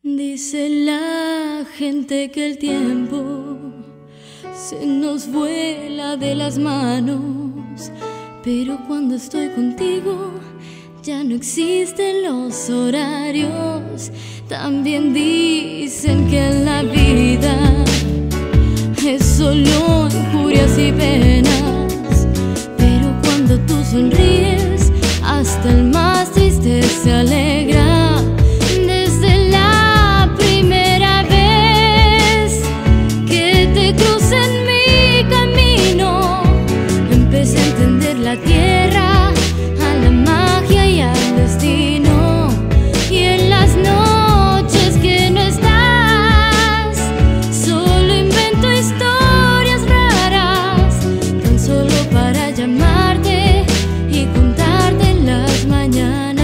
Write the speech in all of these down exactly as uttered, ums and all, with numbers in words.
Dice la gente que el tiempo se nos vuela de las manos, pero cuando estoy contigo ya no existen los horarios. También dicen que en la vida es solo injurias y penas, pero cuando tú sonríes hasta el más triste se alegra. Desde la primera vez que te crucé en mi camino, empecé a entender la tierra, a la magia y al destino. Y en las noches que no estás, solo invento historias raras, tan solo para llamarte y contarte en las mañanas.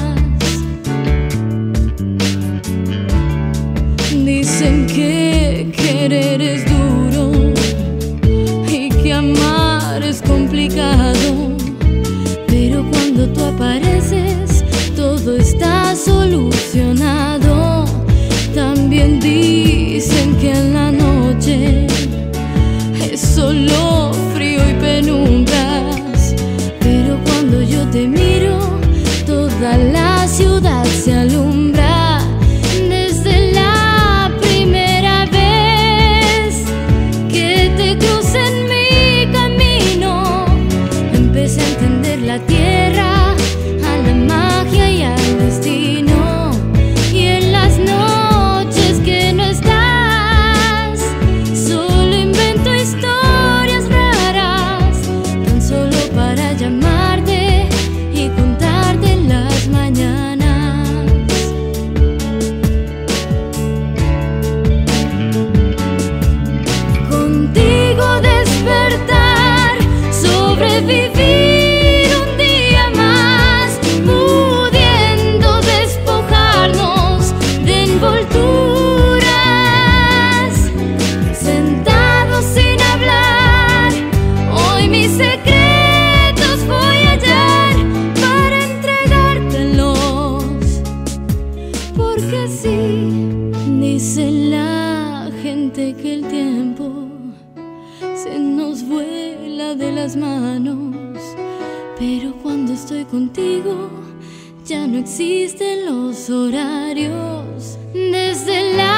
Dicen que querer es duro y que amar es complicado, pero cuando tú apareces todo está solucionado. También dicen que en la noche es solo frío y penumbras, pero cuando yo te miro toda la ciudad se alumbra. Desde la primera vez que te crucé en mi camino, empecé a entender la tierra, a la magia y al destino. Y en las noches que no estás, solo invento historias raras, tan solo para llamarte y contarte en las mañanas. Contigo despertar, sobrevivir un día más, pudiendo despojarnos de envolturas, sentados sin hablar. Hoy mis secretos voy a hallar para entregártelos, porque sí, dice la gente que el tiempo se nos vuela de las manos, pero cuando estoy contigo ya no existen los horarios. Desde la